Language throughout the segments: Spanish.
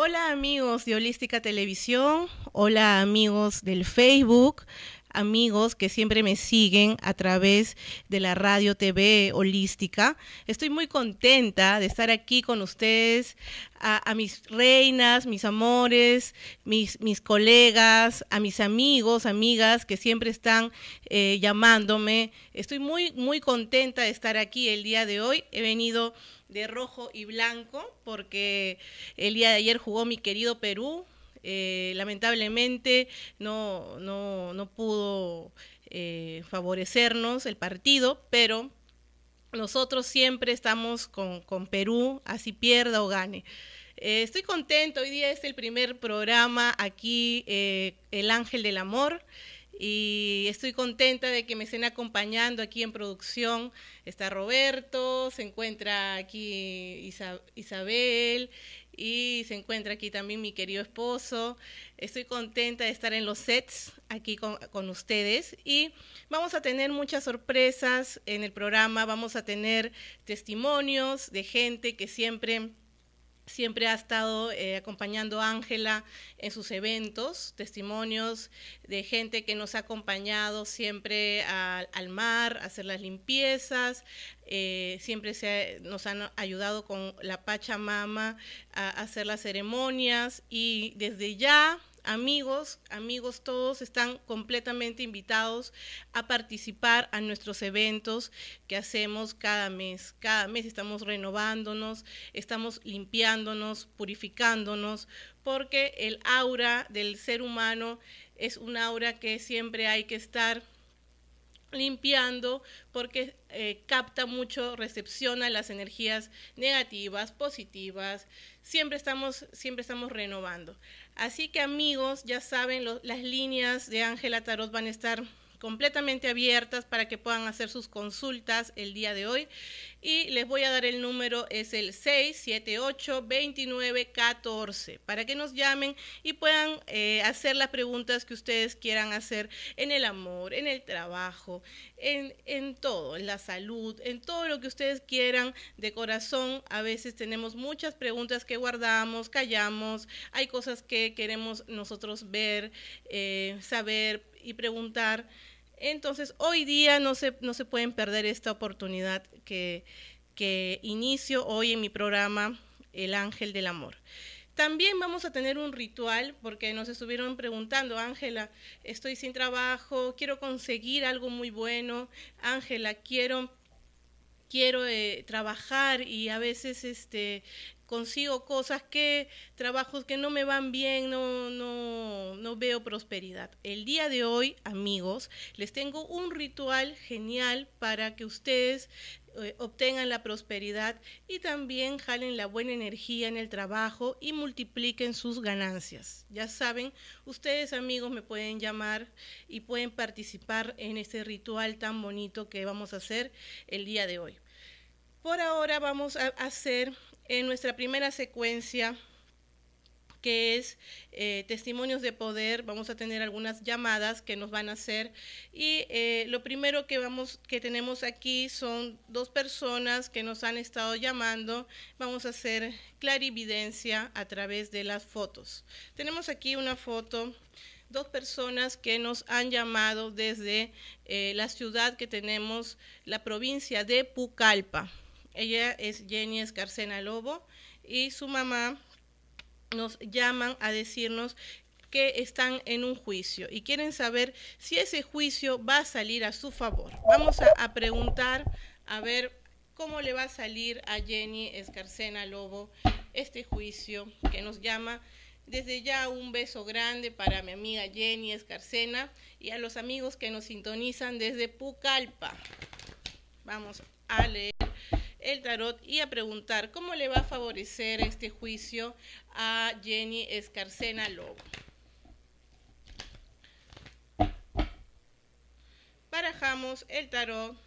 Hola amigos de Holística Televisión, hola amigos del Facebook, amigos que siempre me siguen a través de la radio TV Holística. Estoy muy contenta de estar aquí con ustedes, a mis reinas, mis amores, mis colegas, a mis amigos, amigas que siempre están llamándome. Estoy muy contenta de estar aquí el día de hoy. He venido de rojo y blanco porque el día de ayer jugó mi querido Perú. Lamentablemente no pudo favorecernos el partido, pero nosotros siempre estamos con Perú, así pierda o gane. Estoy contento, hoy día es el primer programa aquí, El Ángel del Amor, y estoy contenta de que me estén acompañando aquí en producción. Está Roberto, se encuentra aquí Isabel y se encuentra aquí también mi querido esposo. Estoy contenta de estar en los sets aquí con ustedes y vamos a tener muchas sorpresas en el programa. Vamos a tener testimonios de gente que siempre ha estado acompañando a Ángela en sus eventos, testimonios de gente que nos ha acompañado siempre al mar, a hacer las limpiezas, siempre nos han ayudado con la Pachamama a hacer las ceremonias y desde ya amigos todos están completamente invitados a participar a nuestros eventos que hacemos cada mes. Cada mes estamos renovándonos, estamos limpiándonos, purificándonos, porque el aura del ser humano es un aura que siempre hay que estar limpiando porque capta mucho, recepciona las energías negativas, positivas, siempre estamos renovando. Así que amigos, ya saben, las líneas de Ángela Tarot van a estar completamente abiertas para que puedan hacer sus consultas el día de hoy y les voy a dar el número, es el 678-2914 para que nos llamen y puedan hacer las preguntas que ustedes quieran hacer en el amor, en el trabajo, en todo, en la salud, en todo lo que ustedes quieran de corazón. A veces tenemos muchas preguntas que guardamos, callamos, hay cosas que queremos nosotros ver, saber y preguntar. Entonces, hoy día no se pueden perder esta oportunidad que inicio hoy en mi programa El Ángel del Amor. También vamos a tener un ritual, porque nos estuvieron preguntando, Ángela, estoy sin trabajo, quiero conseguir algo muy bueno, Ángela, quiero trabajar y a veces consigo trabajos que no me van bien, no veo prosperidad. El día de hoy, amigos, les tengo un ritual genial para que ustedes obtengan la prosperidad y también jalen la buena energía en el trabajo y multipliquen sus ganancias. Ya saben, ustedes amigos me pueden llamar y pueden participar en este ritual tan bonito que vamos a hacer el día de hoy. Por ahora vamos a hacer en nuestra primera secuencia, que es testimonios de poder. Vamos a tener algunas llamadas que nos van a hacer y lo primero que tenemos aquí son dos personas que nos han estado llamando. Vamos a hacer clarividencia a través de las fotos. Tenemos aquí una foto, dos personas que nos han llamado desde la ciudad que tenemos, la provincia de Pucallpa. Ella es Jenny Escarcena Lobo y su mamá nos llaman a decirnos que están en un juicio y quieren saber si ese juicio va a salir a su favor. Vamos a preguntar a ver cómo le va a salir a Jenny Escarcena Lobo este juicio que nos llama. Desde ya un beso grande para mi amiga Jenny Escarcena y a los amigos que nos sintonizan desde Pucallpa. Vamos a leer el tarot y a preguntar cómo le va a favorecer este juicio a Jenny Escarcena Lobo. Barajamos el tarot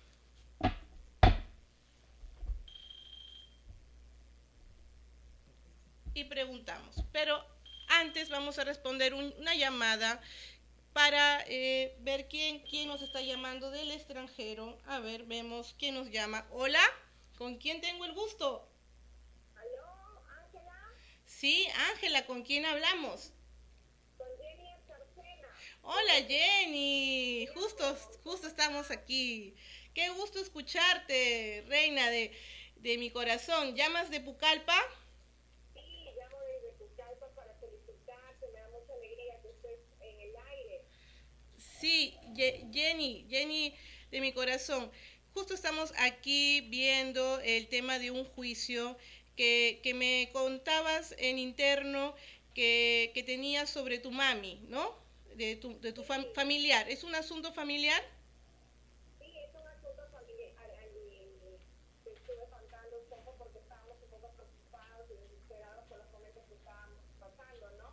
y preguntamos, pero antes vamos a responder una llamada para ver quién nos está llamando del extranjero. A ver, vemos quién nos llama. Hola, ¿con quién tengo el gusto? ¿Aló, Ángela? Sí, Ángela, ¿con quién hablamos? Con Jenny Escarcena. Hola Jenny, justo estamos aquí. Qué gusto escucharte, reina de mi corazón. ¿Llamas de Pucallpa? Sí, llamo desde Pucallpa para felicitarte. Me da mucha alegría que estés en el aire. Sí, Jenny de mi corazón. Justo estamos aquí viendo el tema de un juicio que me contabas en interno que tenías sobre tu mami, ¿no? Sí, Familiar. ¿Es un asunto familiar? sí, es un asunto familiar. Te estuve contando un poco porque estábamos un poco preocupados y desesperados por los momentos que estábamos pasando, ¿no?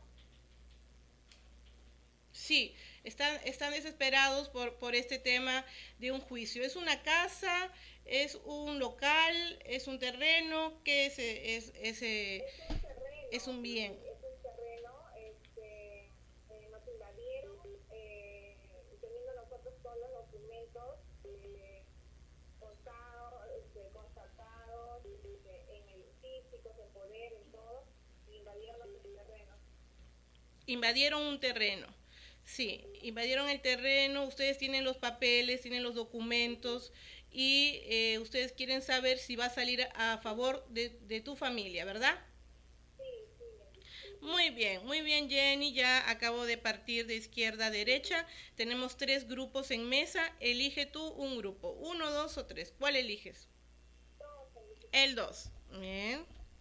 Sí, están desesperados por este tema de un juicio. ¿Es una casa? ¿Es un local? ¿Es un terreno? ¿Qué Es un es terreno, un bien? Andy, es un terreno, nos invadieron, teniendo nosotros todos los documentos constatados, en el físico, en poder, en todo, invadieron el terreno. Invadieron un terreno. Sí, invadieron el terreno, ustedes tienen los papeles, tienen los documentos y ustedes quieren saber si va a salir a favor de tu familia, ¿verdad? Sí, sí, Andy, sí. Muy bien Jenny, ya acabo de partir de izquierda a derecha. Tenemos tres grupos en mesa, elige tú un grupo, uno, dos o tres. ¿Cuál eliges? Todos felicitan. El dos. Bien.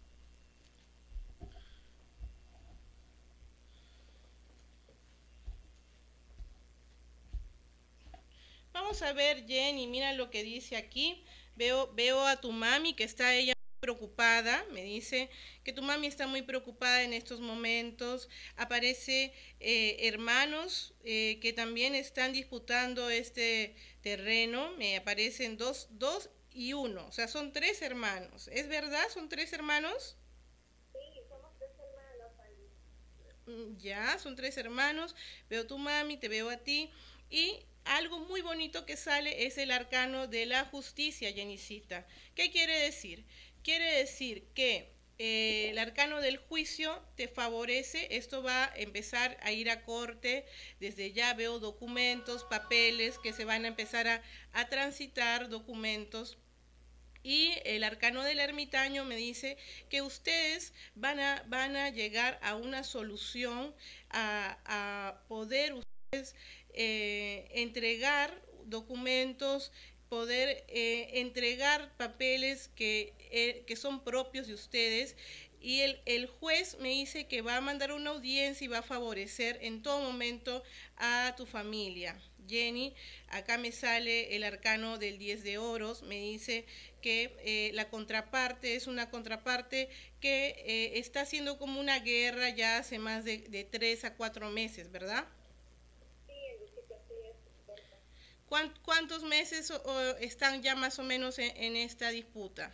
Vamos a ver, Jenny, mira lo que dice aquí. Veo a tu mami que está ella preocupada, me dice que tu mami está muy preocupada en estos momentos. Aparece hermanos que también están disputando este terreno. Me aparecen dos y uno. O sea, son tres hermanos. ¿Es verdad? ¿Son tres hermanos? Sí, somos tres hermanos, Andy. Ya, son tres hermanos, veo tu mami, te veo a ti y algo muy bonito que sale es el arcano de la justicia, Jenicita. ¿Qué quiere decir? Quiere decir que el arcano del juicio te favorece, esto va a empezar a ir a corte, desde ya veo documentos, papeles que se van a empezar a transitar, documentos y el arcano del ermitaño me dice que ustedes van a llegar a una solución, a poder ustedes entregar documentos, poder entregar papeles que son propios de ustedes. Y el juez me dice que va a mandar una audiencia y va a favorecer en todo momento a tu familia. Jenny, acá me sale el arcano del 10 de oros, me dice que la contraparte es una contraparte que está haciendo como una guerra ya hace más de 3 a 4 meses, ¿verdad? Sí, Andy, sí, que así es, cierto. ¿Cuántos meses están ya más o menos en esta disputa?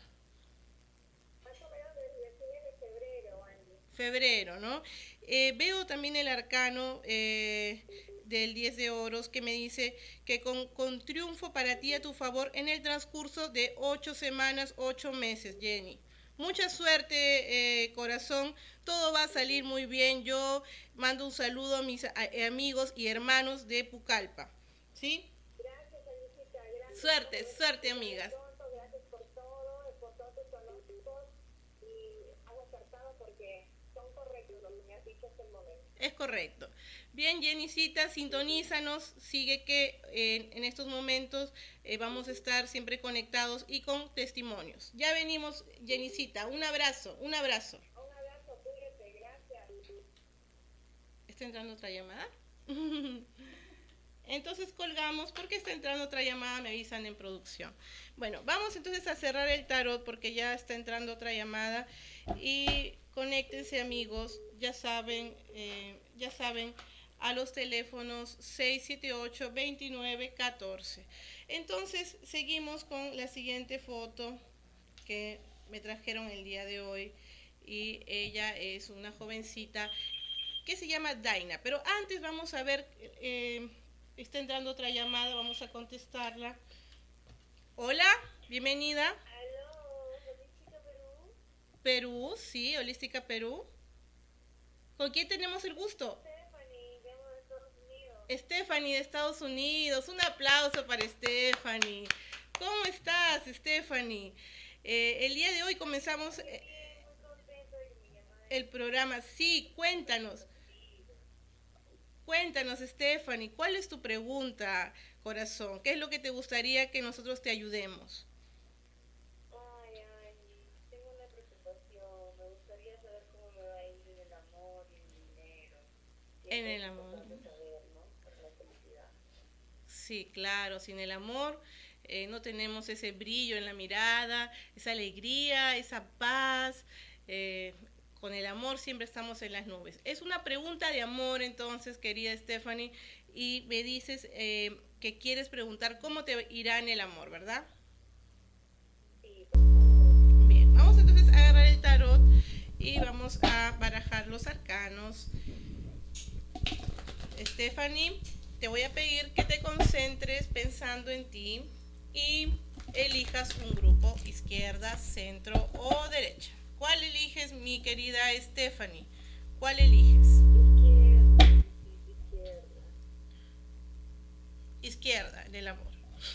Más o menos desde fines de febrero, Andy. Febrero, ¿no? Veo también el arcano del 10 de oros que me dice que con triunfo para ti a tu favor en el transcurso de 8 semanas, 8 meses, Jenny. Mucha suerte, corazón. Todo va a salir muy bien. Yo mando un saludo a mis amigos y hermanos de Pucallpa. ¿Sí? Gracias, Alicita, gracias por Suerte, suerte, llegar amigas. pronto, gracias por todos tus pronósticos y has acertado porque son correctos lo que me has dicho hasta el momento. Es correcto. Bien, Jenicita, sintonízanos. Sigue que en estos momentos vamos a estar siempre conectados y con testimonios. Ya venimos, Jenicita. Un abrazo, un abrazo. Un abrazo, cuídate, gracias. ¿Está entrando otra llamada? Entonces colgamos porque está entrando otra llamada, me avisan en producción. Bueno, vamos entonces a cerrar el tarot porque ya está entrando otra llamada y conéctense amigos, ya saben a los teléfonos 678-2914. Entonces seguimos con la siguiente foto que me trajeron el día de hoy y ella es una jovencita que se llama Daina. Pero antes vamos a ver, está entrando otra llamada, vamos a contestarla. Hola, bienvenida. Aló, Holística Perú. Perú, sí, Holística Perú. ¿Con quién tenemos el gusto? Stephanie, llamo de Estados Unidos. Stephanie de Estados Unidos. Un aplauso para Stephanie. ¿Cómo estás, Stephanie? El día de hoy comenzamos Muy bien, muy contento de que me llamaran. el programa. Sí, cuéntanos. Cuéntanos, Stephanie, ¿cuál es tu pregunta, corazón? ¿Qué es lo que te gustaría que nosotros te ayudemos? Ay, Angie, tengo una preocupación. Me gustaría saber cómo me va a ir en el amor y en el dinero. En Siempre es el amor. importante saber, ¿no? Para la felicidad. Sí, claro, sin el amor no tenemos ese brillo en la mirada, esa alegría, esa paz. eh, con el amor siempre estamos en las nubes. Es una pregunta de amor entonces, querida Stephanie, y me dices que quieres preguntar cómo te irá en el amor, ¿verdad? Sí, por favor. Bien, vamos entonces a agarrar el tarot y vamos a barajar los arcanos. Stephanie, te voy a pedir que te concentres pensando en ti y elijas un grupo, izquierda, centro o derecha. ¿Cuál eliges, mi querida Stephanie? ¿Cuál eliges? Izquierda, izquierda. Izquierda, del amor.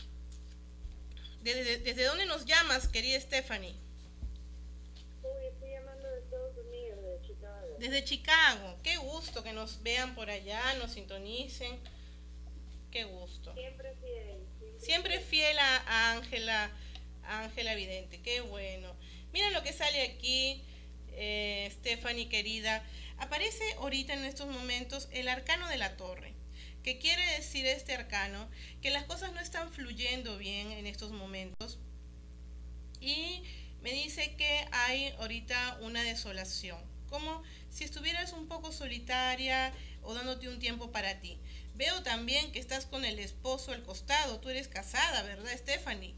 ¿Desde dónde nos llamas, querida Stephanie? Uy, estoy llamando de Estados Unidos, de Chicago. Desde Chicago. Qué gusto que nos vean por allá, nos sintonicen. Qué gusto. Siempre fiel. Siempre fiel a Ángela, a Ángela Vidente. Qué bueno. Mira lo que sale aquí, Stephanie querida. Aparece ahorita en estos momentos el arcano de la torre. ¿Qué quiere decir este arcano? Que las cosas no están fluyendo bien en estos momentos. Y me dice que hay ahorita una desolación. Como si estuvieras un poco solitaria o dándote un tiempo para ti. Veo también que estás con el esposo al costado. Tú eres casada, ¿verdad, Stephanie?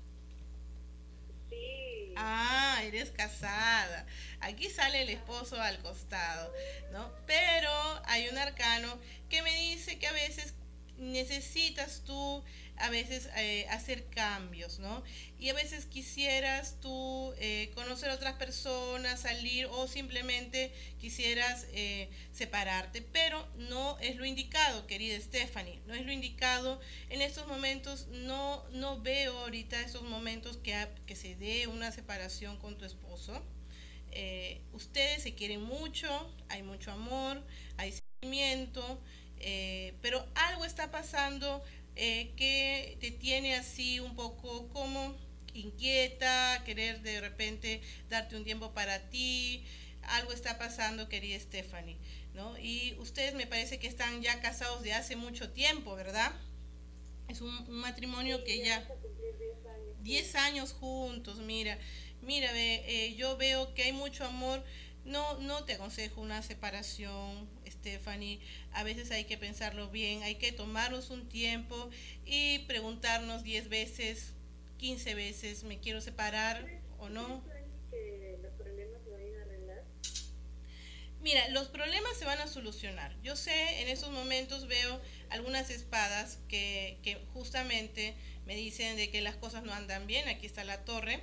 Sí. Ah, eres casada. Aquí sale el esposo al costado, ¿no? Pero hay un arcano que me dice que a veces necesitas tú a veces hacer cambios, ¿no? Y a veces quisieras tú conocer a otras personas, salir o simplemente quisieras separarte, pero no es lo indicado, querida Stephanie, no es lo indicado en estos momentos. No veo ahorita estos momentos que se dé una separación con tu esposo. Ustedes se quieren mucho, hay mucho amor, hay sentimiento, pero algo está pasando que te tiene así un poco como inquieta, querer de repente darte un tiempo para ti. Algo está pasando, querida Stephanie, ¿no? Y ustedes me parece que están ya casados de hace mucho tiempo, ¿verdad? Es un matrimonio que ya... Vamos a cumplir 10 años. 10 años juntos, mira, yo veo que hay mucho amor. No te aconsejo una separación, Stephanie. A veces hay que pensarlo bien, hay que tomarnos un tiempo y preguntarnos 10 veces, 15 veces, ¿me quiero separar o no? ¿Crees que los problemas se vayan a arreglar? Mira, los problemas se van a solucionar. Yo sé, en estos momentos veo algunas espadas que justamente me dicen de que las cosas no andan bien. Aquí está la torre.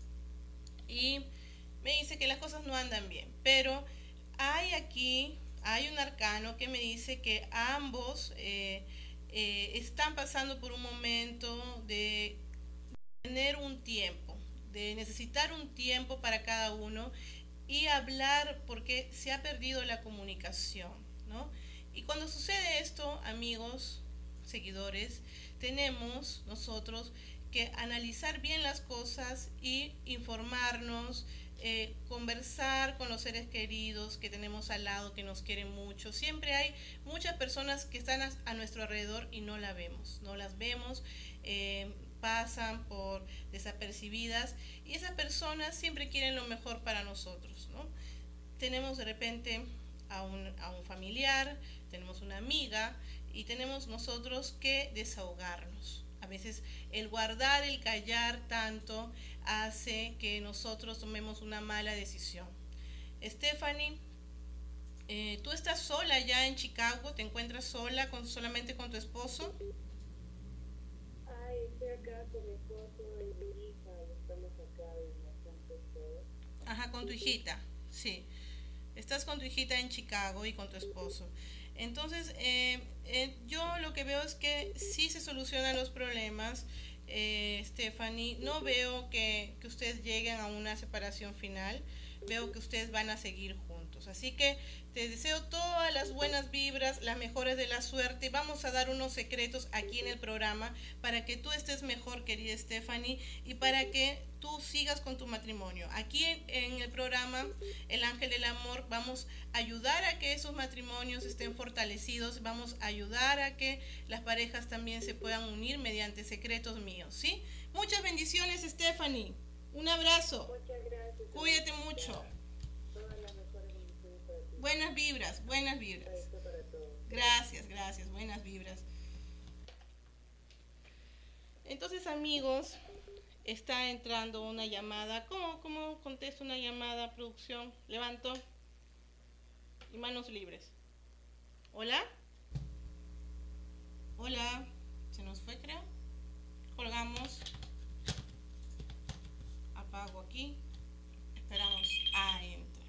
Y me dice que las cosas no andan bien. Pero hay un arcano que me dice que ambos están pasando por un momento de tener un tiempo, de necesitar un tiempo para cada uno y hablar porque se ha perdido la comunicación, ¿no? Y cuando sucede esto, amigos, seguidores, tenemos nosotros que analizar bien las cosas y informarnos, conversar con los seres queridos que tenemos al lado, que nos quieren mucho. Siempre hay muchas personas que están a nuestro alrededor y no las vemos, pasan por desapercibidas y esas personas siempre quieren lo mejor para nosotros, ¿no? Tenemos de repente a un familiar, tenemos una amiga y tenemos nosotros que desahogarnos. A veces el guardar, el callar tanto hace que nosotros tomemos una mala decisión. Stephanie, ¿tú estás sola ya en Chicago? ¿Te encuentras sola solamente con tu esposo? Ay, estoy acá con mi esposo y mi hija y estamos acá en la juntos todos. Ajá, con tu hijita, sí. Estás con tu hijita en Chicago y con tu esposo. Entonces, yo lo que veo es que sí se solucionan los problemas, Stephanie. No veo que ustedes lleguen a una separación final. Veo que ustedes van a seguir juntos. Así que te deseo todas las buenas vibras, las mejores de la suerte. Vamos a dar unos secretos aquí en el programa para que tú estés mejor, querida Stephanie, y para que tú sigas con tu matrimonio. Aquí en el programa El Ángel del Amor vamos a ayudar a que esos matrimonios estén fortalecidos, vamos a ayudar a que las parejas también se puedan unir mediante secretos míos, ¿sí? Muchas bendiciones, Stephanie. Un abrazo. Muchas gracias. Cuídate mucho. Todas las mejores bendiciones para ti. Buenas vibras, buenas vibras. Esto para todos. Gracias, gracias, buenas vibras. Entonces, amigos, está entrando una llamada. ¿Cómo contesto una llamada, producción? Levanto y manos libres. ¿Hola? Hola. ¿Se nos fue, creo? Colgamos. Apago aquí. Esperamos. Ah, entra.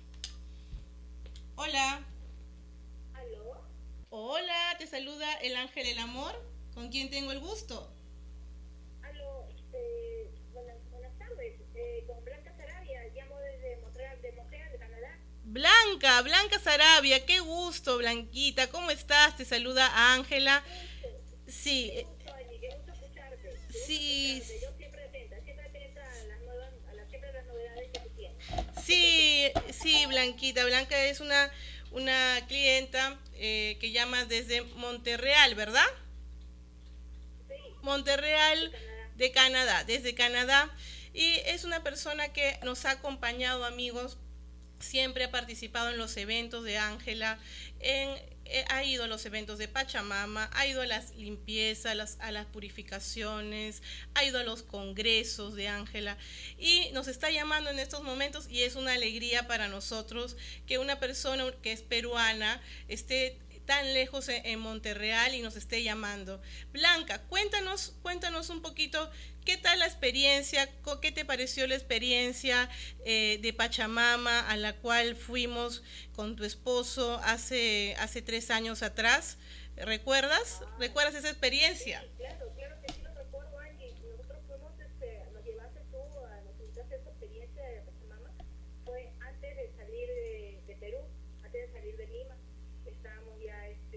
Hola. ¿Aló? Hola, te saluda el Ángel del Amor. ¿Con quién tengo el gusto? Aló, buenas tardes. Con Blanca Sarabia, llamo desde Montreal, de Canadá. Blanca Sarabia, qué gusto, Blanquita. ¿Cómo estás? Te saluda Ángela. Sí, Qué gusto, Angie, qué gusto escucharte. sí, Yo siempre atenta a las nuevas, siempre a las novedades que tú tienes. sí, Blanquita. Blanca es una clienta que llama desde Montreal, ¿verdad? Sí, Montreal de Canadá, desde Canadá. Y es una persona que nos ha acompañado, amigos. Siempre ha participado en los eventos de Ángela, ha ido a los eventos de Pachamama, ha ido a las limpiezas, a las purificaciones, ha ido a los congresos de Ángela y nos está llamando en estos momentos y es una alegría para nosotros que una persona que es peruana esté tan lejos en Montreal y nos esté llamando. Blanca, cuéntanos un poquito qué tal la experiencia, qué te pareció la experiencia de Pachamama a la cual fuimos con tu esposo hace 3 años atrás. ¿Recuerdas? ¿Recuerdas esa experiencia? sí, claro que sí lo recuerdo, Angie. Nosotros fuimos, nos llevaste tú, nos invitaste a esa experiencia de Pachamama. Fue antes de salir de Perú, antes de salir de Lima. Estábamos ya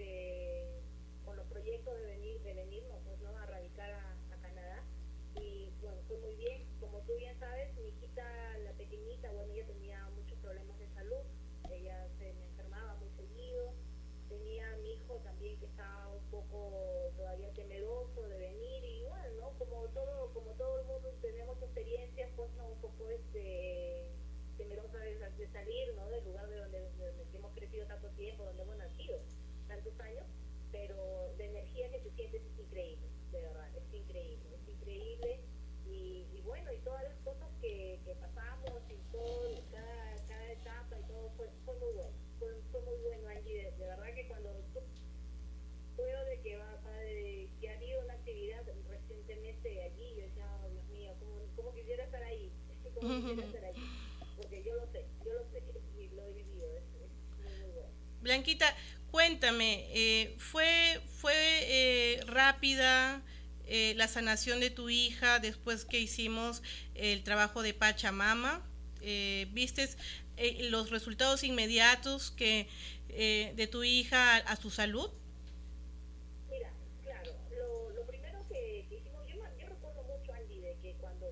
con los proyectos de venirnos, pues, ¿no? A radicar a Canadá. Y bueno, fue muy bien. Como tú bien sabes, mi hijita, la pequeñita, bueno, ella tenía muchos problemas de salud. Ella se me enfermaba muy seguido. Tenía a mi hijo también que estaba un poco todavía temeroso de venir. Y bueno, ¿no? Como todo el mundo tenemos experiencias, pues, ¿no? Un poco temerosa de salir, ¿no? Del lugar de donde hemos crecido tanto tiempo, donde hemos nacido tantos años. Pero la energía que se siente es increíble, de verdad, es increíble. Y bueno, y todas las cosas que pasamos y todo, cada etapa y todo fue muy bueno, fue muy bueno, Angie, de verdad que cuando veo de que ha habido una actividad recientemente allí, yo decía, oh, Dios mío, cómo quisiera estar ahí, cómo quisiera estar allí, porque yo lo sé, y lo he vivido, es muy bueno. Blanquita, cuéntame, ¿fue rápida la sanación de tu hija después que hicimos el trabajo de Pachamama? ¿Vistes los resultados inmediatos de tu hija a su salud? Mira, claro, lo primero que hicimos, yo recuerdo mucho, Angie, de que cuando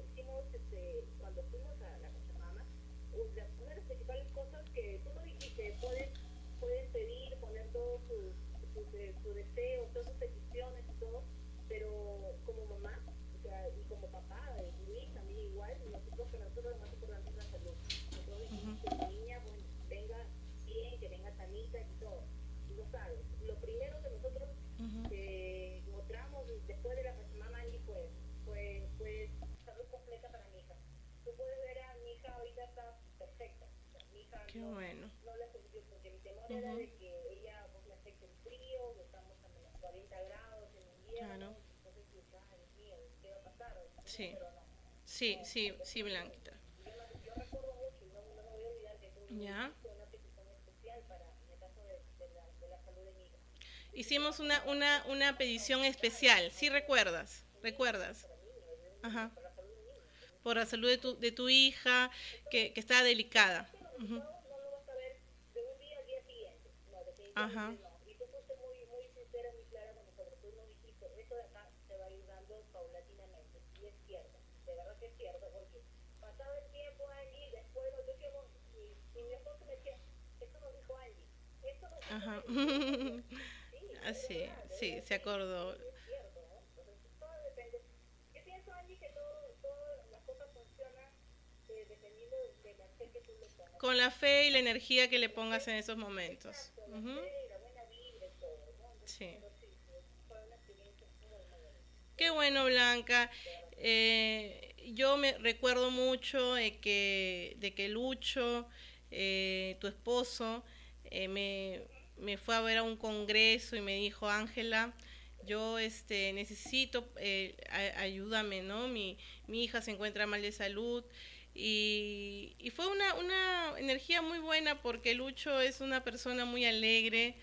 fuimos a la Pachamama, una de las principales cosas que tú lo dijiste, pueden pedir, poner todos sus deseos, todas sus peticiones y todo, pero como mamá, o sea, y como papá, y Luis también igual, para nosotros lo más importante es la salud. Nosotros dijimos que la niña, bueno, venga bien, que venga sanita y todo. Y lo sabes, lo primero que nosotros encontramos después de la Pachamama, Angie, fue salud completa para mi hija. Tú puedes ver a mi hija ahorita está perfecta. O sea, mi hija Qué bueno. no le afectó, porque mi temor era de que ella pues, le afecte el frío, que estamos a menos 40 grados en invierno. Claro. Entonces, ay, Dios mío, ¿qué va a pasar? Sí. Pero no. Sí, Blanquita. Yo recuerdo mucho y no me voy a olvidar que tú Ya. hiciste una petición especial especial para, en el caso de la salud de mi hija. Hicimos una petición especial, ¿sí recuerdas? ¿Recuerdas? Ajá. Por la salud de tu hija, que está delicada. No lo vas a ver de un día al día siguiente. No, Ajá. definitivamente no. Y tú fuiste muy sincera, muy clara con nosotros. Tú nos dijiste, esto de acá se va a ir dando paulatinamente. Y es cierto, de verdad que es cierto, porque pasado el tiempo, Angie, después nos decíamos, y mi esposo me decía, esto nos dijo Angie, esto nos dijo Ajá. Angie. Sí, Así, de verdad, sí, se acordó. es cierto, ¿no? Entonces, todo depende. Yo pienso, Angie, que todas las cosas funcionan dependiendo de la fe que tú le pongas. Con la fe y la energía que le pongas en esos momentos. Exacto, la fe, la buena vibra y todo, ¿no? Entonces, Sí. pero sí, fue una experiencia muy bonita. Qué bueno, Blanca. Yo me recuerdo mucho de que Lucho, tu esposo, me fue a ver a un congreso y me dijo, Ángela, yo necesito, ayúdame, ¿no? Mi hija se encuentra mal de salud. Y fue una energía muy buena porque Lucho es una persona muy alegre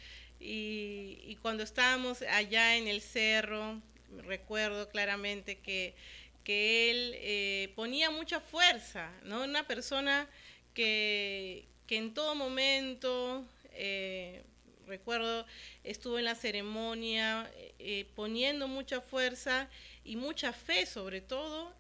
y cuando estábamos allá en el cerro, recuerdo claramente que él ponía mucha fuerza, ¿no? Una persona que en todo momento, recuerdo, estuvo en la ceremonia poniendo mucha fuerza y mucha fe sobre todo,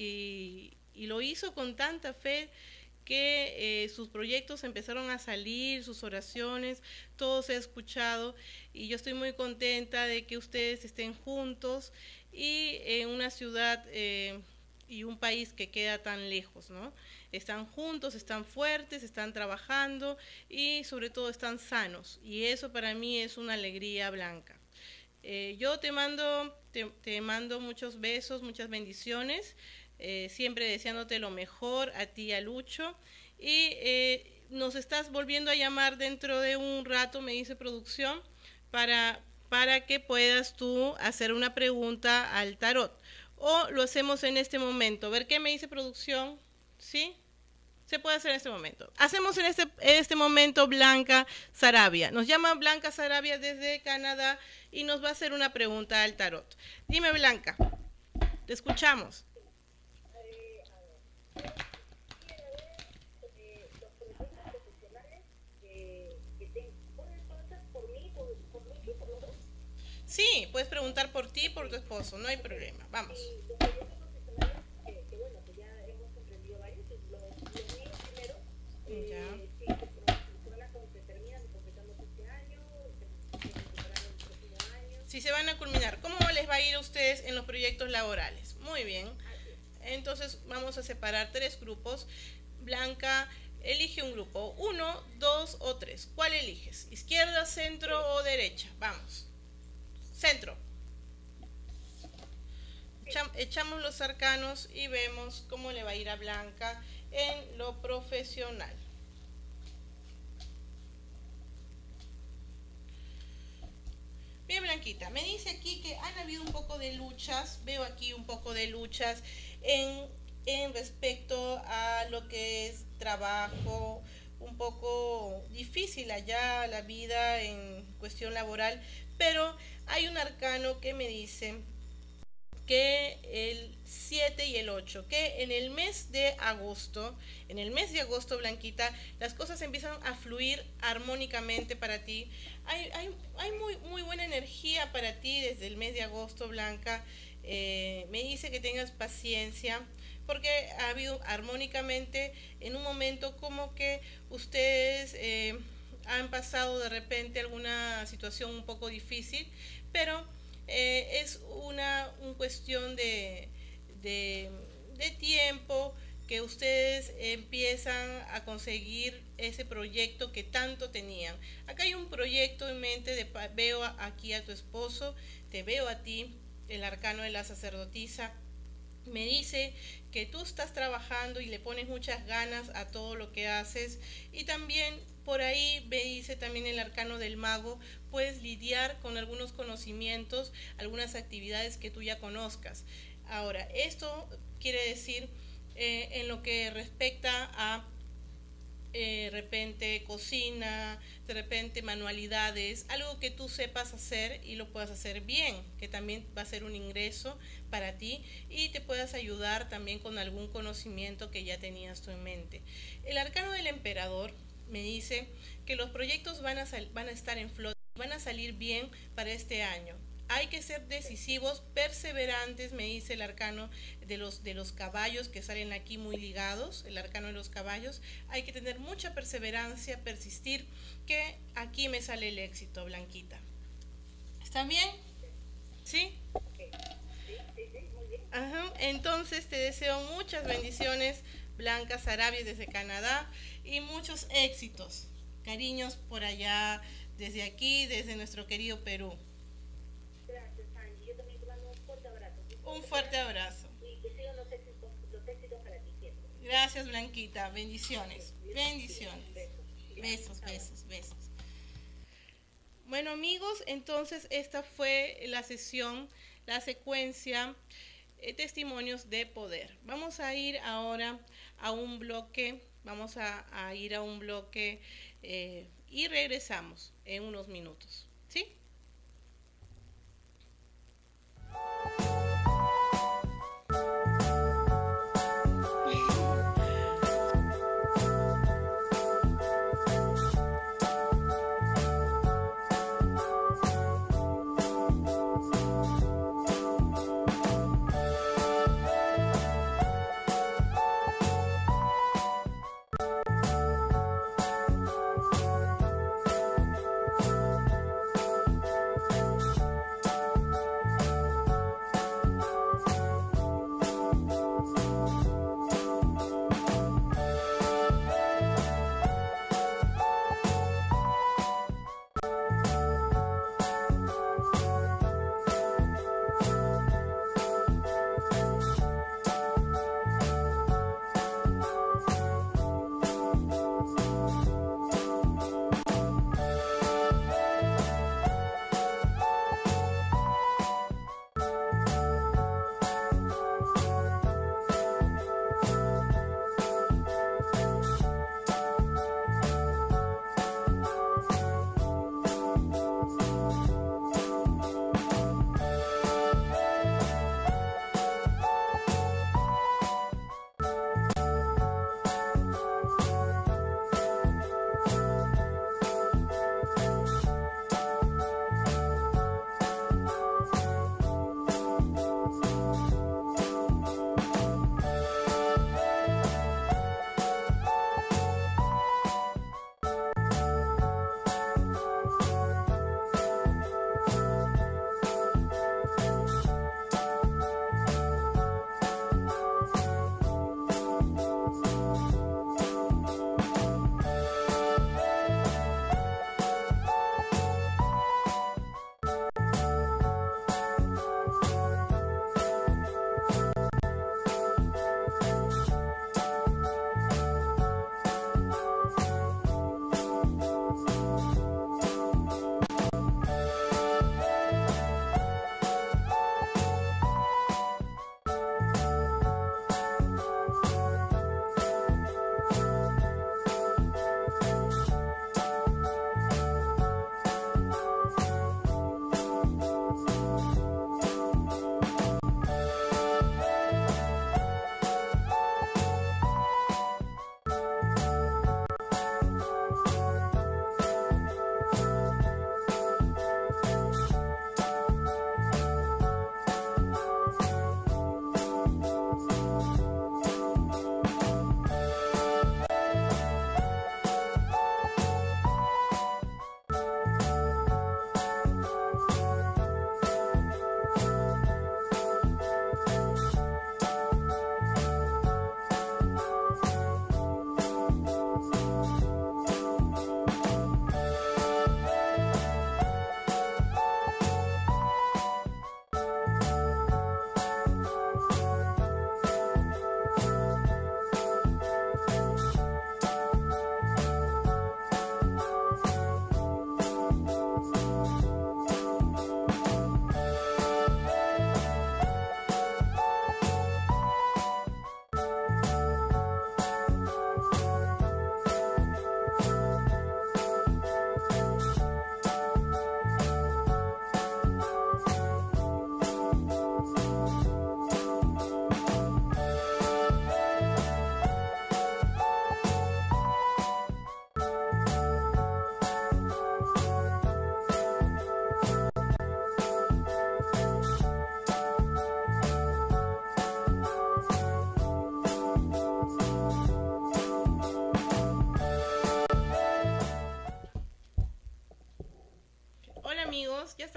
y lo hizo con tanta fe que sus proyectos empezaron a salir, sus oraciones, todo se ha escuchado, y yo estoy muy contenta de que ustedes estén juntos y en una ciudad y un país que queda tan lejos, ¿no? Están juntos, están fuertes, están trabajando y sobre todo están sanos, y eso para mí es una alegría, Blanca. Yo te mando muchos besos, muchas bendiciones, siempre deseándote lo mejor a ti y a Lucho, y nos estás volviendo a llamar dentro de un rato, me dice producción, para que puedas tú hacer una pregunta al tarot, o lo hacemos en este momento. A ver qué me dice producción. ¿Sí? Se puede hacer en este momento. Hacemos en este momento Blanca Sarabia. Nos llama Blanca Sarabia desde Canadá y nos va a hacer una pregunta al tarot. Dime, Blanca, te escuchamos. Los proyectos profesionales que tengo. ¿Puedes preguntar por mí, por Lucho, por los dos? Sí, puedes preguntar por ti y por tu esposo, no hay problema. Vamos. Y los proyectos profesionales que bueno, que ya hemos emprendido varios, los míos primero, sí, se terminan completando este año, se preparan el próximo año. Sí, se van a culminar. ¿Cómo les va a ir a ustedes en los proyectos laborales? Muy bien. Entonces vamos a separar 3 grupos. Blanca, elige un grupo, 1, 2 o 3. ¿Cuál eliges? ¿Izquierda, centro o derecha? Vamos. Centro. Echamos los arcanos y vemos cómo le va a ir a Blanca en lo profesional. Bien, Blanquita, me dice aquí que han habido un poco de luchas, veo aquí un poco de luchas en respecto a lo que es trabajo, un poco difícil allá la vida en cuestión laboral, pero hay un arcano que me dice que el 7 y el 8, que en el mes de agosto, Blanquita, las cosas empiezan a fluir armónicamente para ti. Hay muy buena energía para ti desde el mes de agosto, Blanca. Me dice que tengas paciencia, porque ha habido armónicamente en un momento como que ustedes han pasado de repente alguna situación un poco difícil, pero es una cuestión de tiempo que ustedes empiezan a conseguir ese proyecto que tanto tenían. Acá hay un proyecto en mente, veo aquí a tu esposo, te veo a ti, el arcano de la sacerdotisa. Me dice que tú estás trabajando y le pones muchas ganas a todo lo que haces, y también por ahí me dice también el arcano del mago, puedes lidiar con algunos conocimientos, algunas actividades que tú ya conozcas. Ahora, esto quiere decir en lo que respecta a de repente cocina, de repente manualidades, algo que tú sepas hacer y lo puedas hacer bien, que también va a ser un ingreso para ti y te puedas ayudar también con algún conocimiento que ya tenías tú en mente. El arcano del emperador me dice que los proyectos van a estar en flote, van a salir bien para este año. Hay que ser decisivos, perseverantes, me dice el arcano de los caballos que salen aquí muy ligados, el arcano de los caballos. Hay que tener mucha perseverancia, persistir, que aquí me sale el éxito, Blanquita. ¿Está bien? ¿Sí? Sí, muy bien. Ajá. Entonces te deseo muchas bendiciones, Blanca Sarabia desde Canadá, y muchos éxitos. Cariños por allá, desde aquí, desde nuestro querido Perú. Gracias, Angie. Yo también te mando un fuerte abrazo. Un fuerte abrazo. Y que sigan los éxitos para ti siempre. Gracias, Blanquita. Bendiciones. Bendiciones. Besos. Besos. Bueno, amigos, entonces esta fue la sesión, la secuencia testimonios de poder. Vamos a ir ahora a un bloque, y regresamos en unos minutos. ¿Sí?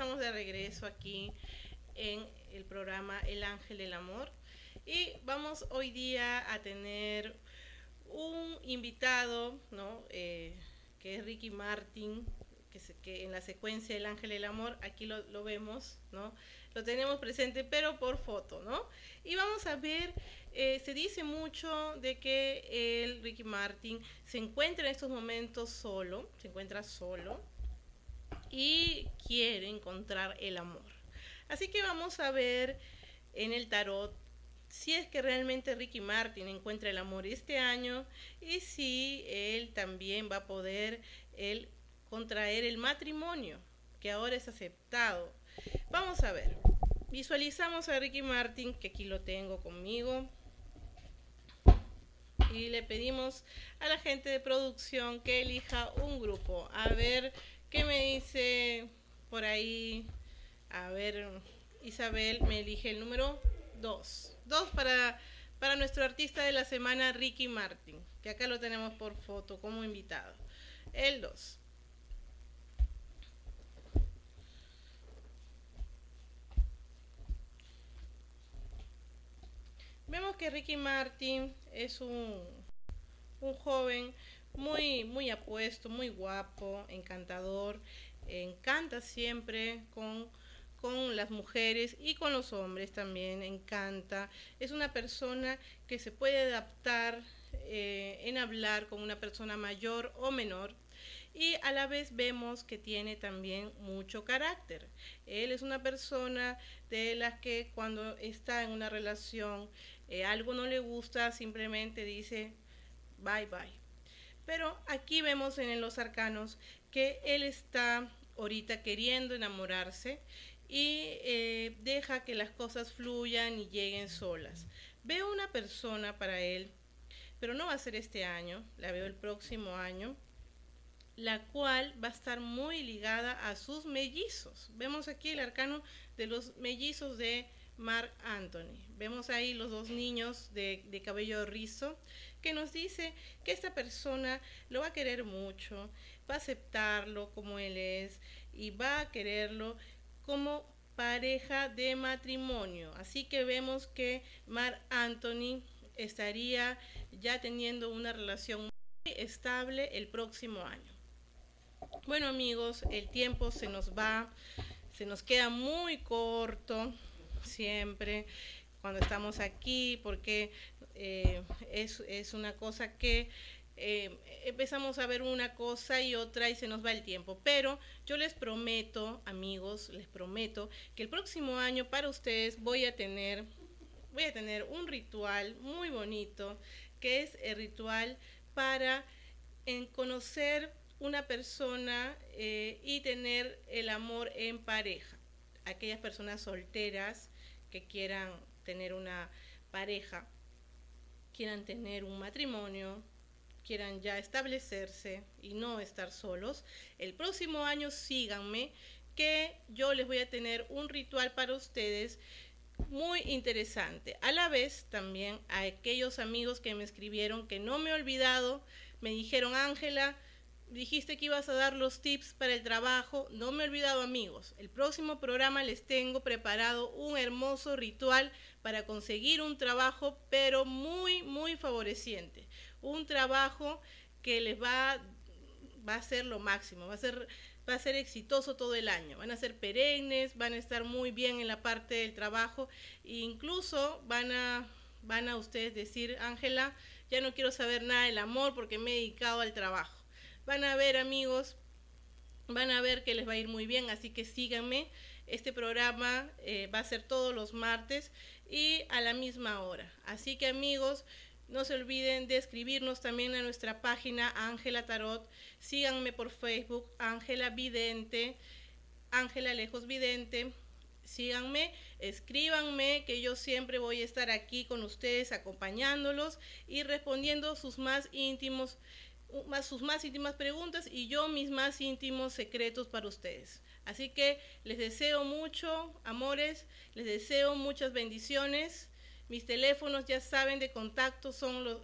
estamos de regreso aquí en el programa El Ángel del Amor y vamos hoy día a tener un invitado, ¿no? Que es Ricky Martin, que en la secuencia El Ángel del Amor, aquí lo vemos, ¿no? Lo tenemos presente, pero por foto, ¿no? Y vamos a ver, se dice mucho de que el Ricky Martin se encuentra en estos momentos solo, se encuentra solo y quiere encontrar el amor. Así que vamos a ver en el tarot si es que realmente Ricky Martin encuentra el amor este año y si él también va a poder contraer el matrimonio que ahora es aceptado. Vamos a ver, visualizamos a Ricky Martin, que aquí lo tengo conmigo, y le pedimos a la gente de producción que elija un grupo. A ver qué me dice por ahí. A ver, Isabel me elige el número 2. 2 para nuestro artista de la semana, Ricky Martin, que acá lo tenemos por foto como invitado. El 2. Vemos que Ricky Martin es un joven muy apuesto, muy guapo, encantador, encanta siempre con las mujeres y con los hombres también, encanta. Es una persona que se puede adaptar en hablar con una persona mayor o menor. Y a la vez vemos que tiene también mucho carácter. Él es una persona de las que cuando está en una relación algo no le gusta, simplemente dice bye bye. Pero aquí vemos en los arcanos que él está ahorita queriendo enamorarse y deja que las cosas fluyan y lleguen solas. Veo una persona para él, pero no va a ser este año, la veo el próximo año, la cual va a estar muy ligada a sus mellizos. Vemos aquí el arcano de los mellizos de Marc Anthony. Vemos ahí los dos niños de cabello rizo, que nos dice que esta persona lo va a querer mucho, va a aceptarlo como él es y va a quererlo como pareja de matrimonio. Así que vemos que Marc Anthony estaría ya teniendo una relación muy estable el próximo año. Bueno amigos, el tiempo se nos va, se nos queda muy corto siempre cuando estamos aquí porque es una cosa que empezamos a ver una cosa y otra y se nos va el tiempo. Pero yo les prometo, amigos, les prometo que el próximo año para ustedes voy a tener un ritual muy bonito, que es el ritual para conocer una persona y tener el amor en pareja. Aquellas personas solteras que quieran tener una pareja, quieran tener un matrimonio, quieran ya establecerse y no estar solos, el próximo año síganme, que yo les voy a tener un ritual para ustedes muy interesante. A la vez también a aquellos amigos que me escribieron, que no me he olvidado, me dijeron: Ángela, dijiste que ibas a dar los tips para el trabajo. No me he olvidado, amigos. El próximo programa les tengo preparado un hermoso ritual para conseguir un trabajo, pero muy favoreciente. Un trabajo que les va a ser lo máximo, va a ser exitoso todo el año. Van a ser perennes, van a estar muy bien en la parte del trabajo e incluso van a ustedes decir: Ángela, ya no quiero saber nada del amor porque me he dedicado al trabajo. Van a ver, amigos, van a ver que les va a ir muy bien, así que síganme. Este programa va a ser todos los martes y a la misma hora. Así que, amigos, no se olviden de escribirnos también a nuestra página Ángela Tarot. Síganme por Facebook, Ángela Vidente, Ángela Lejos Vidente. Síganme, escríbanme, que yo siempre voy a estar aquí con ustedes acompañándolos y respondiendo sus más íntimas preguntas y yo mis más íntimos secretos para ustedes. Así que les deseo mucho, amores, les deseo muchas bendiciones. Mis teléfonos ya saben de contacto, son los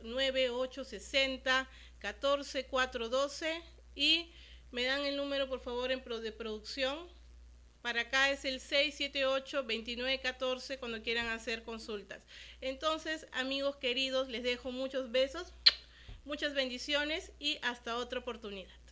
9860-14412 y me dan el número por favor de producción. Para acá es el 678-2914 cuando quieran hacer consultas. Entonces, amigos queridos, les dejo muchos besos, muchas bendiciones y hasta otra oportunidad.